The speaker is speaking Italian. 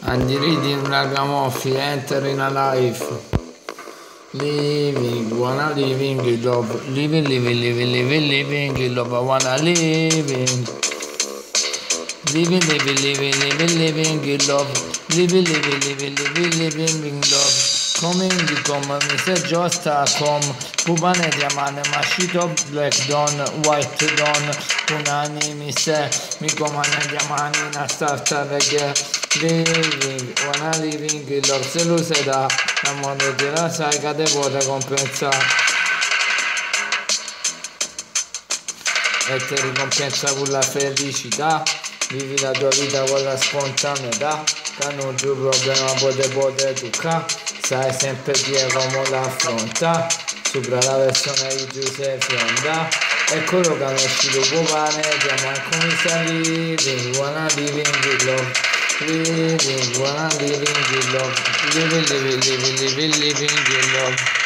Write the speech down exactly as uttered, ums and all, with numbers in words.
And the reading ragamuffin enter in a life. Living, wanna living in love. Living, living, living, living, living in love. I wanna living. Living, living, living, living, living in love. Living, living, living, living, living in love. Coming, come, Mister Just a come. Cubane diamane, machito, black dawn, white dawn. Punani, Mister, mi comane diamani, na starta reggae. Living, wanna living in love. Se lo sai da, la mondo te la sai che te può compensare. E ti ricompensa con la felicità. Vivi la tua vita con la spontaneità. Che non c'è problema, pote pote tocca. Sai sempre dire come l'affronta. Sopra la versione di Giuseppe Fionda. E quello che non è uscito può fare. Chiama come sta living, wanna living in love. Living, wanna living in love. Living, living, living, living, living in love.